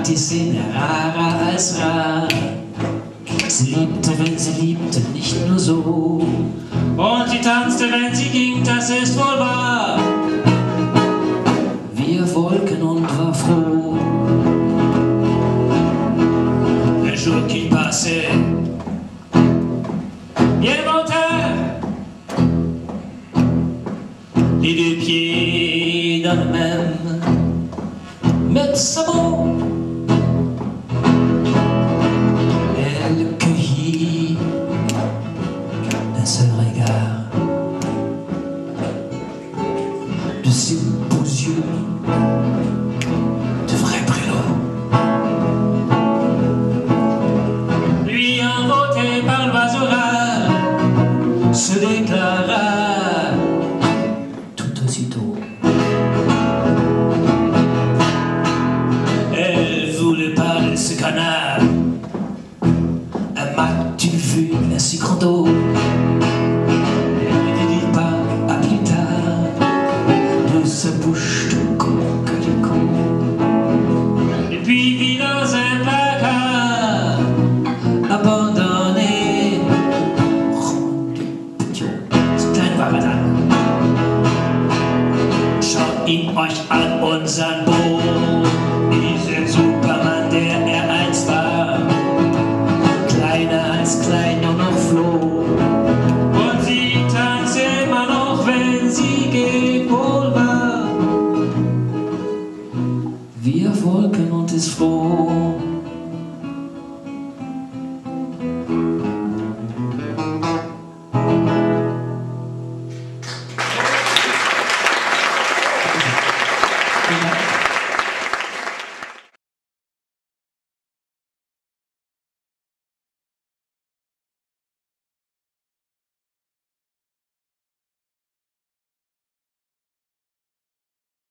die Szene rarer als rar. Sie liebte, wenn sie liebte, nicht nur so. Und sie tanzte, wenn sie ging, das ist wohl wahr. Wir Wolken und war froh. Un jour qui passait, il montait les deux pieds dans le même sabot. Elle cueillit d'un seul regard de ses beaux yeux de vrais prélots. Lui invoqué par l'oiseau rare se déclara tout aussitôt. Elle voulait parler de ce canard